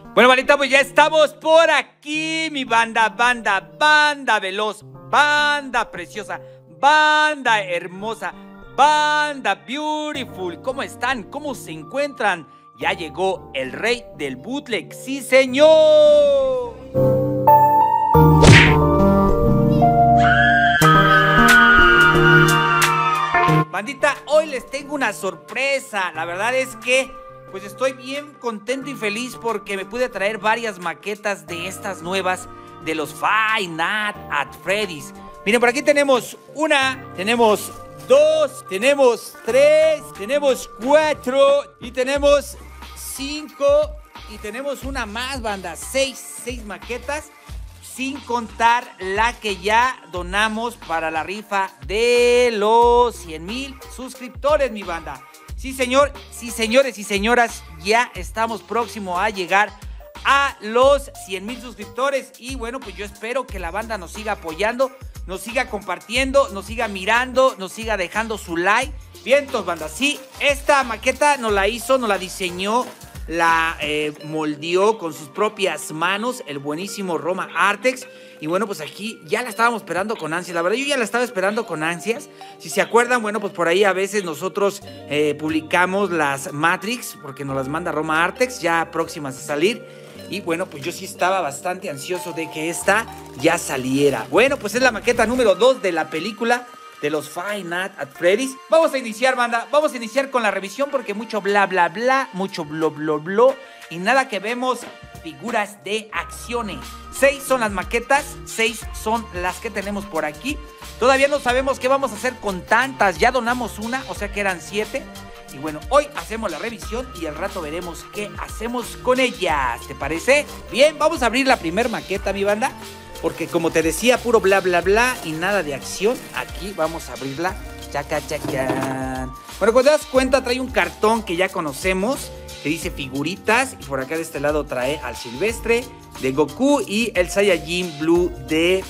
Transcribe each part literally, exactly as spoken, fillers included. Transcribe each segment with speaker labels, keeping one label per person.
Speaker 1: Bueno, bandita, pues ya estamos por aquí, mi banda, banda, banda veloz, banda preciosa, banda hermosa, banda beautiful. ¿Cómo están? ¿Cómo se encuentran? Ya llegó el rey del bootleg, ¡sí, señor! Bandita, hoy les tengo una sorpresa. La verdad es que pues estoy bien contento y feliz porque me pude traer varias maquetas de estas nuevas de los Five Nights at Freddy's. Miren, por aquí tenemos una, tenemos dos, tenemos tres, tenemos cuatro y tenemos cinco y tenemos una más, banda, seis, seis maquetas, sin contar la que ya donamos para la rifa de los cien mil suscriptores, mi banda. Sí, señor, sí, señores y señoras, ya estamos próximos a llegar a los cien mil suscriptores. Y bueno, pues yo espero que la banda nos siga apoyando, nos siga compartiendo, nos siga mirando, nos siga dejando su like. Vientos, banda, sí, esta maqueta nos la hizo, nos la diseñó, la eh, moldeó con sus propias manos el buenísimo Roma Artex. Y bueno, pues aquí ya la estábamos esperando con ansias. La verdad, yo ya la estaba esperando con ansias. Si se acuerdan, bueno, pues por ahí a veces nosotros eh, publicamos las Matrix, porque nos las manda Roma Artex, ya próximas a salir. Y bueno, pues yo sí estaba bastante ansioso de que esta ya saliera. Bueno, pues es la maqueta número dos de la película de los Five Nights at Freddy's. Vamos a iniciar, banda. Vamos a iniciar con la revisión porque mucho bla, bla, bla, mucho blo, blo, blo. Y nada que vemos figuras de acciones. Seis son las maquetas, seis son las que tenemos por aquí. Todavía no sabemos qué vamos a hacer con tantas. Ya donamos una, o sea que eran siete. Y bueno, hoy hacemos la revisión y al rato veremos qué hacemos con ellas. ¿Te parece? Bien, vamos a abrir la primer maqueta, mi banda. Porque como te decía, puro bla, bla, bla y nada de acción. Aquí vamos a abrirla. Chaca, chacán. Bueno, cuando te das cuenta, trae un cartón que ya conocemos, que dice figuritas. Y por acá de este lado trae al Silvestre de Goku y el Saiyajin Blue de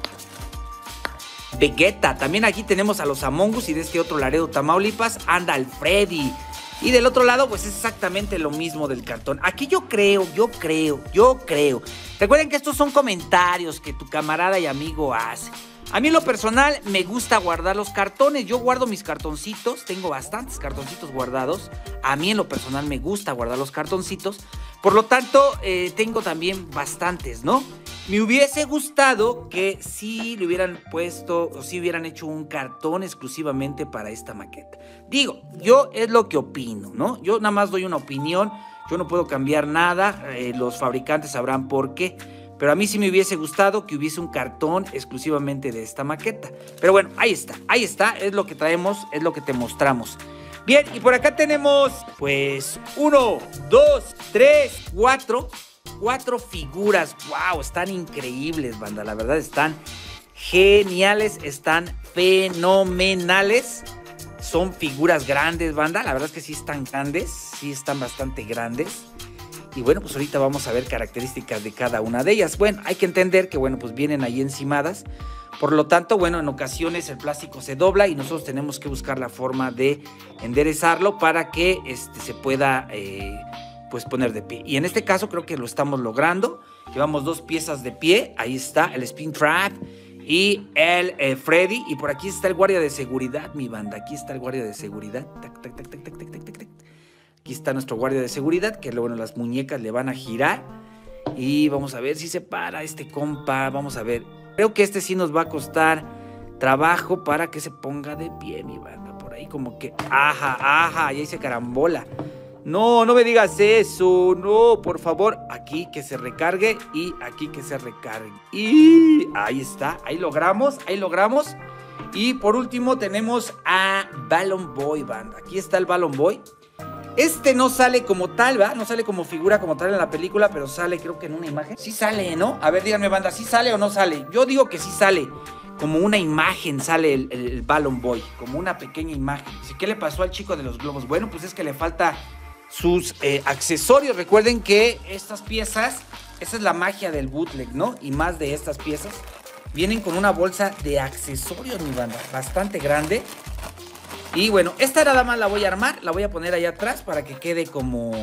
Speaker 1: Vegeta. También aquí tenemos a los Among Us y de este otro Laredo, Tamaulipas, anda el Freddy. Y del otro lado, pues es exactamente lo mismo del cartón. Aquí yo creo, yo creo, yo creo. Recuerden que estos son comentarios que tu camarada y amigo hace. A mí en lo personal me gusta guardar los cartones. Yo guardo mis cartoncitos, tengo bastantes cartoncitos guardados. A mí en lo personal me gusta guardar los cartoncitos. Por lo tanto, eh, tengo también bastantes, ¿no? Me hubiese gustado que sí le hubieran puesto o sí hubieran hecho un cartón exclusivamente para esta maqueta. Digo, yo es lo que opino, ¿no? Yo nada más doy una opinión, yo no puedo cambiar nada, eh, los fabricantes sabrán por qué. Pero a mí sí me hubiese gustado que hubiese un cartón exclusivamente de esta maqueta. Pero bueno, ahí está, ahí está, es lo que traemos, es lo que te mostramos. Bien, y por acá tenemos, pues, uno, dos, tres, cuatro, cuatro figuras. ¡Wow! Están increíbles, banda, la verdad están geniales, están fenomenales. Son figuras grandes, banda, la verdad es que sí están grandes, sí están bastante grandes. Y bueno, pues ahorita vamos a ver características de cada una de ellas. Bueno, hay que entender que, bueno, pues vienen ahí encimadas. Por lo tanto, bueno, en ocasiones el plástico se dobla y nosotros tenemos que buscar la forma de enderezarlo para que este, se pueda, eh, pues, poner de pie. Y en este caso creo que lo estamos logrando. Llevamos dos piezas de pie. Ahí está el Spin Trap y el eh, Freddy. Y por aquí está el guardia de seguridad, mi banda. Aquí está el guardia de seguridad. Tac, tac, tac, tac, tac, tac, tac, tac. Aquí está nuestro guardia de seguridad, que bueno, las muñecas le van a girar. Y vamos a ver si se para este compa. Vamos a ver. Creo que este sí nos va a costar trabajo para que se ponga de pie, mi banda. Por ahí como que, ajá, ajá, ya hice carambola. No, no me digas eso, no, por favor. Aquí que se recargue y aquí que se recargue. Y ahí está, ahí logramos, ahí logramos. Y por último tenemos a Balloon Boy, banda. Aquí está el Balloon Boy. Este no sale como tal, ¿va? No sale como figura como tal en la película, pero sale creo que en una imagen. Sí sale, ¿no? A ver, díganme, banda, ¿sí sale o no sale? Yo digo que sí sale. Como una imagen sale el, el, el Balloon Boy, como una pequeña imagen. ¿Qué le pasó al chico de los globos? Bueno, pues es que le falta sus eh, accesorios. Recuerden que estas piezas, esa es la magia del bootleg, ¿no? Y más de estas piezas, vienen con una bolsa de accesorios, mi banda, bastante grande. Y bueno, esta nada más la voy a armar, la voy a poner allá atrás para que quede como,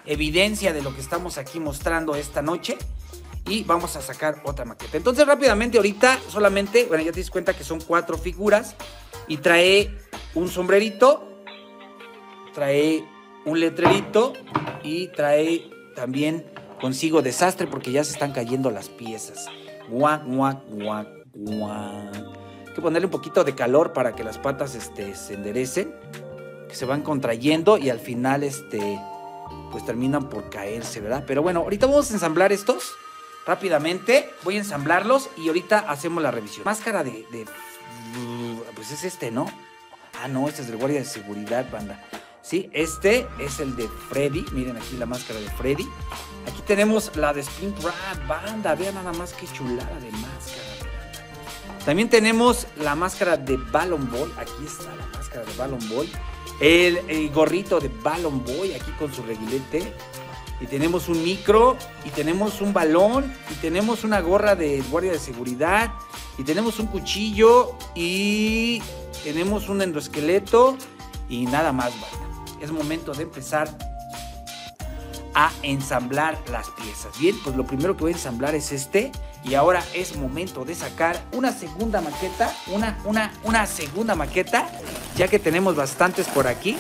Speaker 1: evidencia de lo que estamos aquí mostrando esta noche. Y vamos a sacar otra maqueta. Entonces rápidamente ahorita solamente, bueno, ya te das cuenta que son cuatro figuras. Y trae un sombrerito, trae un letrerito y trae también consigo desastre porque ya se están cayendo las piezas. Guac, guac, guac, guac. Hay que ponerle un poquito de calor para que las patas este, se enderecen, que se van contrayendo y al final este, pues terminan por caerse, ¿verdad? Pero bueno, ahorita vamos a ensamblar estos. Rápidamente voy a ensamblarlos y ahorita hacemos la revisión. Máscara de, de... Pues es este, ¿no? Ah, no, este es del guardia de seguridad, banda. Sí, este es el de Freddy. Miren aquí la máscara de Freddy. Aquí tenemos la de Springtrap, banda. Vean nada más qué chulada de máscara. También tenemos la máscara de Balloon Boy. Aquí está la máscara de Balloon Boy. El, el gorrito de Balloon Boy aquí con su reguilete. Y tenemos un micro, y tenemos un balón, y tenemos una gorra de guardia de seguridad, y tenemos un cuchillo, y tenemos un endoesqueleto, y nada más, banda. Es momento de empezar a ensamblar las piezas. Bien, pues lo primero que voy a ensamblar es este, y ahora es momento de sacar una segunda maqueta, una, una, una segunda maqueta, ya que tenemos bastantes por aquí.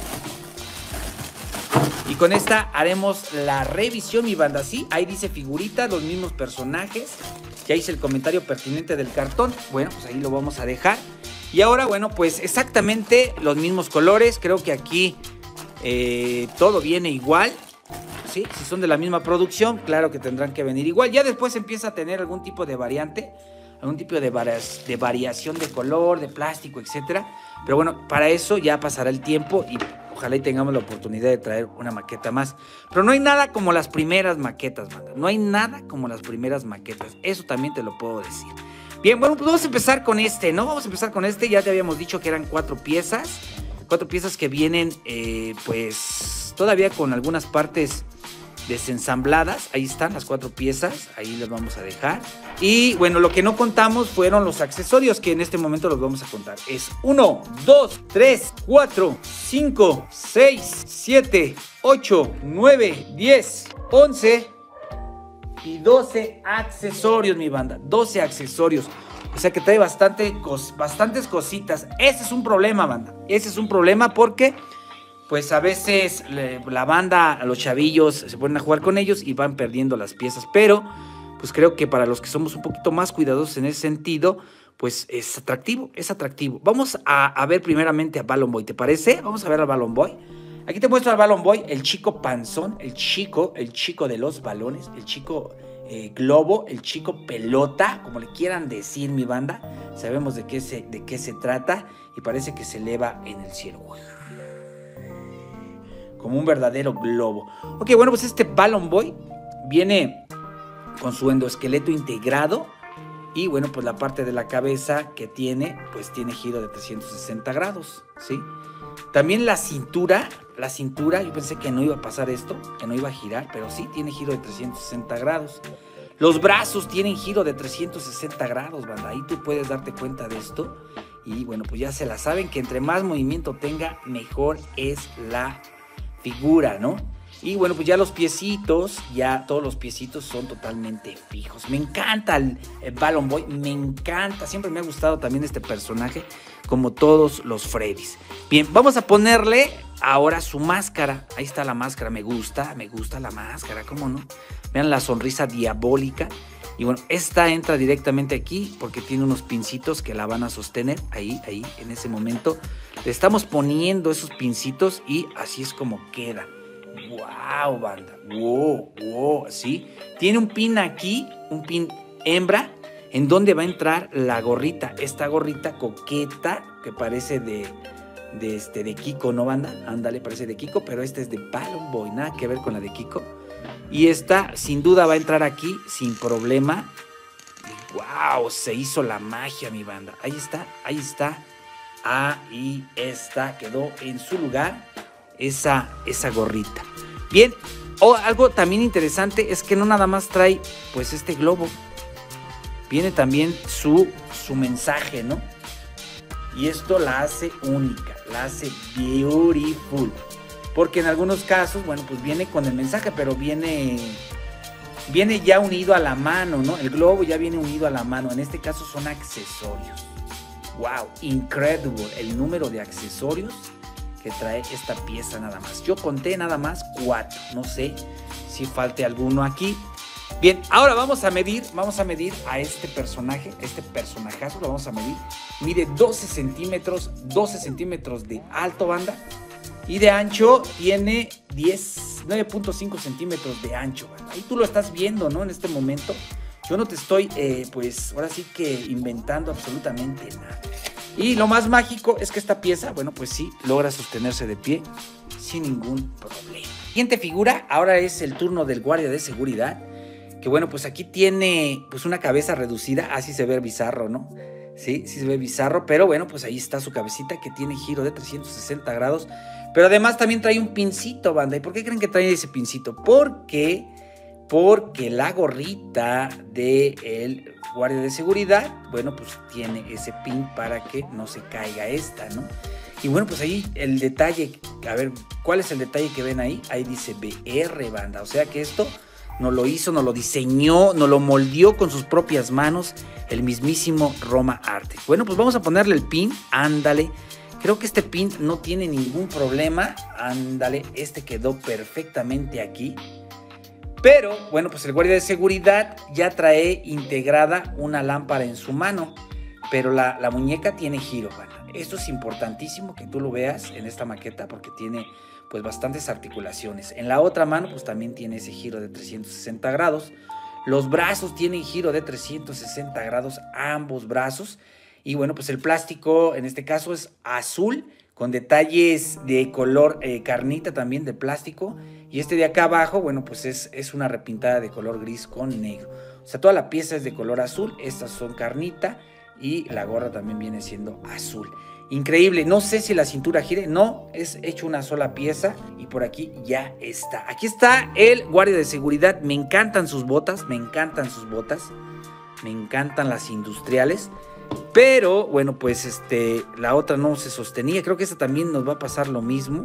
Speaker 1: Y con esta haremos la revisión, mi banda. Sí, ahí dice figuritas, los mismos personajes. Ya hice el comentario pertinente del cartón. Bueno, pues ahí lo vamos a dejar. Y ahora, bueno, pues exactamente los mismos colores. Creo que aquí eh, todo viene igual. Sí, si son de la misma producción, claro que tendrán que venir igual. Ya después empieza a tener algún tipo de variante, algún tipo de, varias, de variación de color, de plástico, etcétera. Pero bueno, para eso ya pasará el tiempo y ojalá y tengamos la oportunidad de traer una maqueta más. Pero no hay nada como las primeras maquetas, banda. No hay nada como las primeras maquetas. Eso también te lo puedo decir. Bien, bueno, pues vamos a empezar con este, ¿no? Vamos a empezar con este. Ya te habíamos dicho que eran cuatro piezas. Cuatro piezas que vienen, eh, pues, todavía con algunas partes desensambladas. Ahí están las cuatro piezas. Ahí las vamos a dejar. Y bueno, lo que no contamos fueron los accesorios, que en este momento los vamos a contar. Es uno, dos, tres, cuatro, cinco, seis, siete, ocho, nueve, diez, once y doce accesorios, mi banda. doce accesorios. O sea que trae bastante cos, bastantes cositas. Ese es un problema, banda. Ese es un problema porque pues a veces le, la banda, los chavillos se ponen a jugar con ellos y van perdiendo las piezas. Pero pues creo que para los que somos un poquito más cuidadosos en ese sentido, pues es atractivo, es atractivo. Vamos a, a ver primeramente a Balloon Boy, ¿te parece? Vamos a ver al Balloon Boy. Aquí te muestro al Balloon Boy, el chico panzón, el chico, el chico de los balones, el chico eh, globo, el chico pelota, como le quieran decir, mi banda. Sabemos de qué se, de qué se trata y parece que se eleva en el cielo. Como un verdadero globo. Ok, bueno, pues este Balloon Boy viene con su endoesqueleto integrado. Y bueno, pues la parte de la cabeza que tiene, pues tiene giro de trescientos sesenta grados, ¿sí? También la cintura, la cintura, yo pensé que no iba a pasar esto, que no iba a girar, pero sí tiene giro de trescientos sesenta grados. Los brazos tienen giro de trescientos sesenta grados, banda. Ahí tú puedes darte cuenta de esto. Y bueno, pues ya se la saben que entre más movimiento tenga, mejor es la figura, ¿no? Y bueno, pues ya los piecitos, ya todos los piecitos son totalmente fijos. Me encanta el, el Balloon Boy, me encanta. Siempre me ha gustado también este personaje, como todos los Freddys. Bien, vamos a ponerle ahora su máscara. Ahí está la máscara, me gusta, me gusta la máscara, ¿cómo no? Vean la sonrisa diabólica. Y bueno, esta entra directamente aquí porque tiene unos pincitos que la van a sostener. Ahí, ahí, en ese momento. Le estamos poniendo esos pincitos y así es como queda. ¡Wow, banda! ¡Wow, wow! ¿Sí? Tiene un pin aquí, un pin hembra, en donde va a entrar la gorrita. Esta gorrita coqueta que parece de, de, este, de Kiko, ¿no, banda? Ándale, parece de Kiko, pero esta es de Balloon Boy, nada que ver con la de Kiko. Y esta, sin duda, va a entrar aquí sin problema. ¡Wow! Se hizo la magia, mi banda. Ahí está, ahí está. Ahí está, quedó en su lugar esa, esa gorrita. Bien, o algo también interesante es que no nada más trae pues este globo. Viene también su, su mensaje, ¿no? Y esto la hace única, la hace beautiful. porque en algunos casos, bueno, pues viene con el mensaje, pero viene, viene ya unido a la mano, ¿no? El globo ya viene unido a la mano. En este caso son accesorios. ¡Wow! Incredible el número de accesorios que trae esta pieza nada más. Yo conté nada más cuatro. No sé si falte alguno aquí. Bien, ahora vamos a medir, vamos a medir a este personaje, este personajazo, lo vamos a medir. Mide doce centímetros, doce centímetros de alto, banda. Y de ancho tiene nueve punto cinco centímetros de ancho, banda. Ahí tú lo estás viendo, ¿no? En este momento. Yo no te estoy, eh, pues, ahora sí que inventando absolutamente nada. Y lo más mágico es que esta pieza, bueno, pues sí, logra sostenerse de pie sin ningún problema. Siguiente figura, ahora es el turno del guardia de seguridad. Que bueno, pues aquí tiene pues una cabeza reducida, así se ve bizarro, ¿no? Sí, sí se ve bizarro, pero bueno, pues ahí está su cabecita que tiene giro de trescientos sesenta grados. Pero además también trae un pincito, banda. ¿Y por qué creen que trae ese pincito? Porque, porque la gorrita del guardia de seguridad, bueno, pues tiene ese pin para que no se caiga esta, ¿no? Y bueno, pues ahí el detalle, a ver, ¿cuál es el detalle que ven ahí? Ahí dice B R, banda, o sea que esto nos lo hizo, nos lo diseñó, nos lo moldeó con sus propias manos el mismísimo Roma Artex. Bueno, pues vamos a ponerle el pin, ándale. Creo que este pin no tiene ningún problema, ándale, este quedó perfectamente aquí. Pero, bueno, pues el guardia de seguridad ya trae integrada una lámpara en su mano, pero la, la muñeca tiene giro, banda. Esto es importantísimo que tú lo veas en esta maqueta porque tiene pues bastantes articulaciones. En la otra mano pues también tiene ese giro de trescientos sesenta grados. Los brazos tienen giro de trescientos sesenta grados, ambos brazos. Y bueno, pues el plástico en este caso es azul con detalles de color eh, carnita también de plástico. Y este de acá abajo, bueno, pues es, es una repintada de color gris con negro. O sea, toda la pieza es de color azul, estas son carnita y la gorra también viene siendo azul. Increíble, no sé si la cintura gire, no, es hecho una sola pieza y por aquí ya está. Aquí está el guardia de seguridad, me encantan sus botas, me encantan sus botas, me encantan las industriales. Pero, bueno, pues este, la otra no se sostenía, creo que esta también nos va a pasar lo mismo.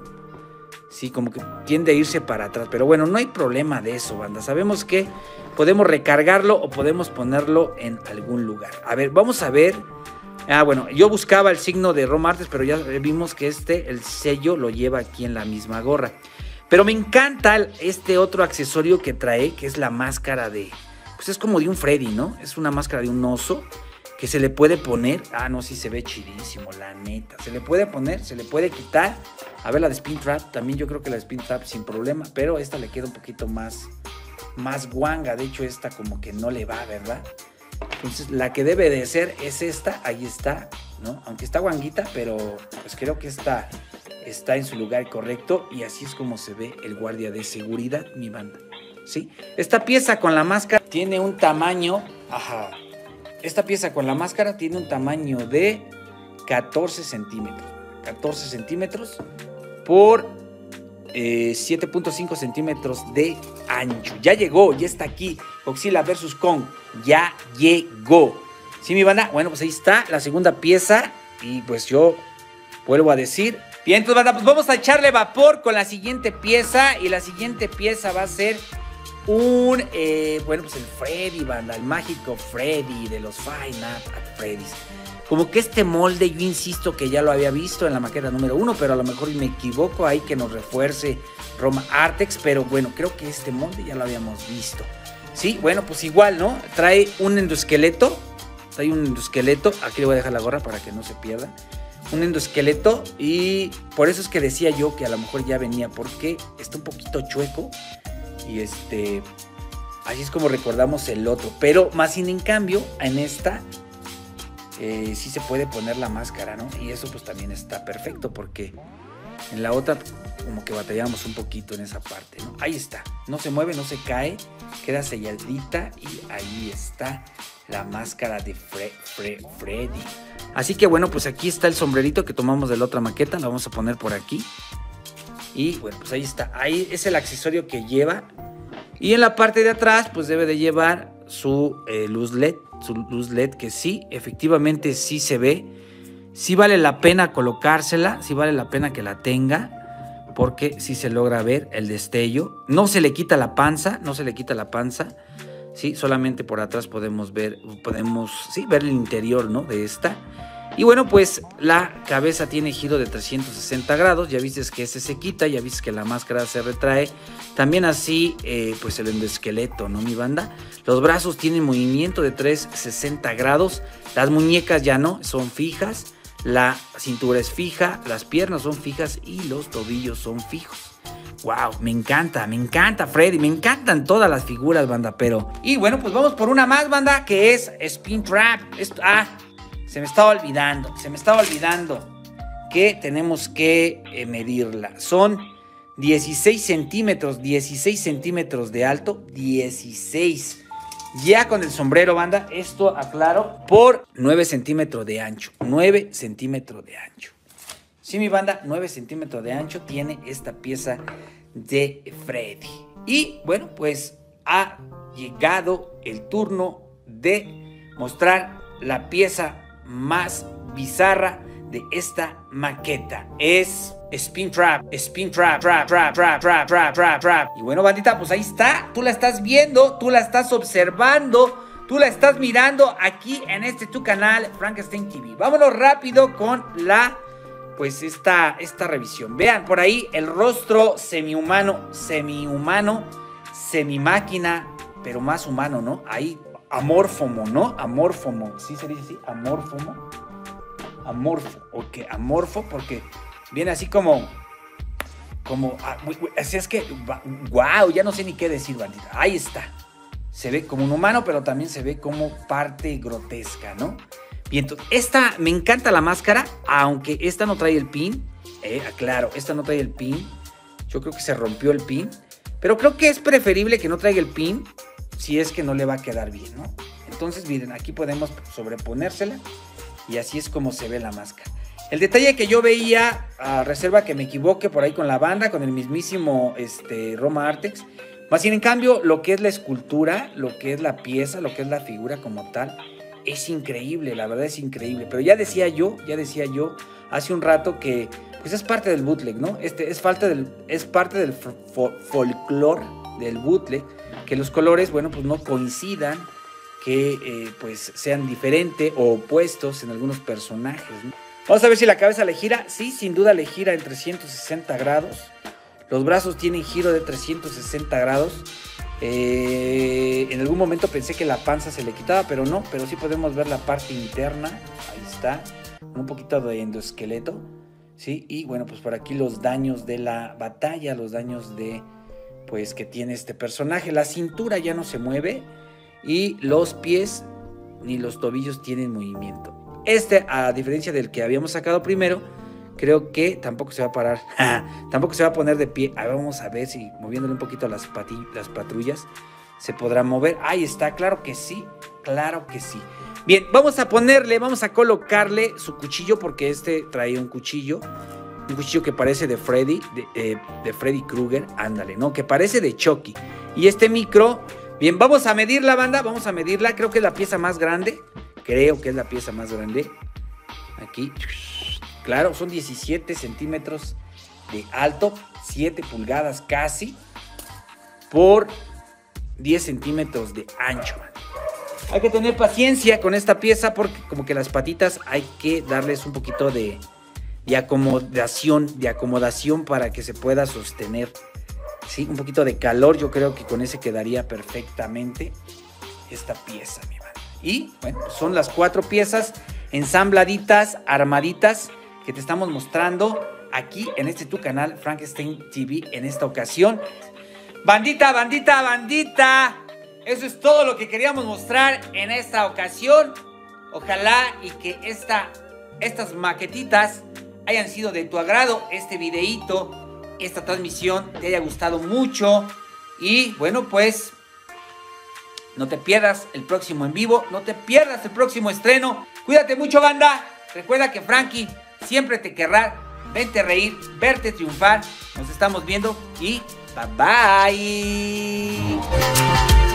Speaker 1: Sí, como que tiende a irse para atrás, pero bueno, no hay problema de eso, banda. Sabemos que podemos recargarlo o podemos ponerlo en algún lugar. A ver, vamos a ver. Ah, bueno, yo buscaba el signo de Roma Artex, pero ya vimos que este, el sello, lo lleva aquí en la misma gorra. Pero me encanta este otro accesorio que trae, que es la máscara de... Pues es como de un Freddy, ¿no? Es una máscara de un oso que se le puede poner. Ah, no, sí se ve chidísimo, la neta. Se le puede poner, se le puede quitar. A ver, la de Spin Trap, también yo creo que la de Spin Trap sin problema, pero esta le queda un poquito más, más guanga. De hecho, esta como que no le va, ¿verdad? Entonces, la que debe de ser es esta, ahí está, ¿no? Aunque está guanguita, pero pues creo que esta está en su lugar correcto y así es como se ve el guardia de seguridad, mi banda, ¿sí? Esta pieza con la máscara tiene un tamaño, ajá, esta pieza con la máscara tiene un tamaño de catorce centímetros, catorce centímetros por eh, siete punto cinco centímetros de ancho. Ya llegó, ya está aquí, Godzilla versus Kong, ya llegó. ¿Sí, mi banda? Bueno, pues ahí está la segunda pieza y pues yo vuelvo a decir. Bien, entonces, banda, pues vamos a echarle vapor con la siguiente pieza y la siguiente pieza va a ser un, eh, bueno, pues el Freddy, banda, el mágico Freddy de los Five Nights at Freddy's. Como que este molde, yo insisto que ya lo había visto en la maqueta número uno, pero a lo mejor me equivoco, ahí que nos refuerce Roma Artex, pero bueno, creo que este molde ya lo habíamos visto. Sí, bueno, pues igual, ¿no? Trae un endoesqueleto, trae un endoesqueleto, aquí le voy a dejar la gorra para que no se pierda. Un endoesqueleto y por eso es que decía yo que a lo mejor ya venía, porque está un poquito chueco y este, así es como recordamos el otro, pero más sin en cambio, en esta eh, sí se puede poner la máscara, ¿no? Y eso pues también está perfecto porque en la otra como que batallamos un poquito en esa parte, ¿no? Ahí está, no se mueve, no se cae, queda selladita y ahí está la máscara de Fre Fre Freddy. Así que bueno, pues aquí está el sombrerito que tomamos de la otra maqueta, la vamos a poner por aquí. Y bueno, pues ahí está, ahí es el accesorio que lleva. Y en la parte de atrás pues debe de llevar su eh, luz L E D, su luz L E D que sí, efectivamente sí se ve. Sí vale la pena colocársela, sí vale la pena que la tenga, porque sí se logra ver el destello. No se le quita la panza, no se le quita la panza. Sí, solamente por atrás podemos ver, podemos sí, ver el interior, ¿no? De esta. Y bueno, pues la cabeza tiene giro de trescientos sesenta grados. Ya viste que ese se quita, ya viste que la máscara se retrae. También así, eh, pues el endoesqueleto, ¿no, mi banda? Los brazos tienen movimiento de trescientos sesenta grados. Las muñecas ya no, son fijas. La cintura es fija, las piernas son fijas y los tobillos son fijos. Wow, me encanta, me encanta Freddy, me encantan todas las figuras, banda, pero... Y bueno, pues vamos por una más, banda, que es Springtrap. Esto, ah, se me estaba olvidando, se me estaba olvidando que tenemos que eh, medirla. Son dieciséis centímetros, dieciséis centímetros de alto, dieciséis. Ya con el sombrero, banda, esto aclaro, por nueve centímetros de ancho, nueve centímetros de ancho. Sí, mi banda, nueve centímetros de ancho tiene esta pieza de Freddy. Y bueno, pues ha llegado el turno de mostrar la pieza más bizarra de esta maqueta. Es Springtrap, Springtrap, trap, trap, trap, trap, trap, trap, trap. Y bueno, bandita, pues ahí está. Tú la estás viendo, tú la estás observando, tú la estás mirando aquí en este tu canal, Frankenstein T V. Vámonos rápido con la... pues esta, esta revisión. Vean por ahí el rostro semi-humano, semi-humano, semi-máquina, pero más humano, ¿no? Ahí, amórfomo, ¿no? Amórfomo, ¿sí se dice así? Amórfomo. Amorfo, ok, amorfo, porque viene así como, como, así es que, wow, ya no sé ni qué decir, bandita. Ahí está. Se ve como un humano, pero también se ve como parte grotesca, ¿no? Bien, entonces, esta, me encanta la máscara, aunque esta no trae el pin, eh, aclaro, esta no trae el pin, yo creo que se rompió el pin, pero creo que es preferible que no traiga el pin, si es que no le va a quedar bien, ¿no? Entonces, miren, aquí podemos sobreponérsela, y así es como se ve la máscara. El detalle que yo veía, a reserva que me equivoque por ahí con la banda, con el mismísimo este, Roma Artex, más bien en cambio, lo que es la escultura, lo que es la pieza, lo que es la figura como tal, es increíble, la verdad es increíble. Pero ya decía yo, ya decía yo hace un rato que pues es parte del bootleg, ¿no? Este es, falta del, es parte del fo folclore del bootleg, que los colores, bueno, pues no coincidan, que eh, pues sean diferentes o opuestos en algunos personajes, ¿no? Vamos a ver si la cabeza le gira. Sí, sin duda le gira en trescientos sesenta grados. Los brazos tienen giro de trescientos sesenta grados. Eh, en algún momento pensé que la panza se le quitaba, pero no, pero sí podemos ver la parte interna. Ahí está, un poquito de endoesqueleto, ¿sí? Y bueno, pues por aquí los daños de la batalla, los daños de, pues, que tiene este personaje. La cintura ya no se mueve y los pies ni los tobillos tienen movimiento. Este, a diferencia del que habíamos sacado primero, creo que tampoco se va a parar, tampoco se va a poner de pie. Ahí vamos a ver si moviéndole un poquito las, las patrullas se podrá mover. Ahí está, claro que sí, claro que sí. Bien, vamos a ponerle, vamos a colocarle su cuchillo, porque este trae un cuchillo, un cuchillo que parece de Freddy, de, eh, de Freddy Krueger, ándale, ¿no? Que parece de Chucky. Y este micro, bien, vamos a medir la banda, vamos a medirla, creo que es la pieza más grande, creo que es la pieza más grande. Aquí, claro, son diecisiete centímetros de alto, siete pulgadas casi, por diez centímetros de ancho. Hay que tener paciencia con esta pieza porque como que las patitas hay que darles un poquito de, de acomodación, de acomodación para que se pueda sostener. Sí, un poquito de calor, yo creo que con ese quedaría perfectamente esta pieza, mi banda. Y bueno, son las cuatro piezas ensambladitas, armaditas, que te estamos mostrando aquí en este tu canal Frankenstein T V en esta ocasión. Bandita, bandita, bandita, eso es todo lo que queríamos mostrar en esta ocasión. Ojalá y que esta, estas maquetitas hayan sido de tu agrado, este videíto, esta transmisión te haya gustado mucho. Y bueno, pues no te pierdas el próximo en vivo, no te pierdas el próximo estreno. Cuídate mucho, banda. Recuerda que Frankie siempre te querrá verte reír, verte triunfar. Nos estamos viendo y bye bye.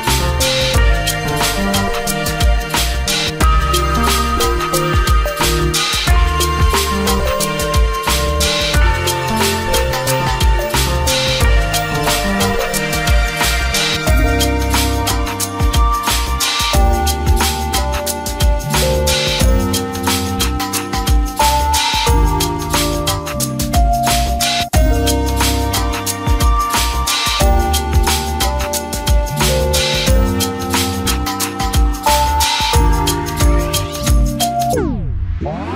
Speaker 1: Bye.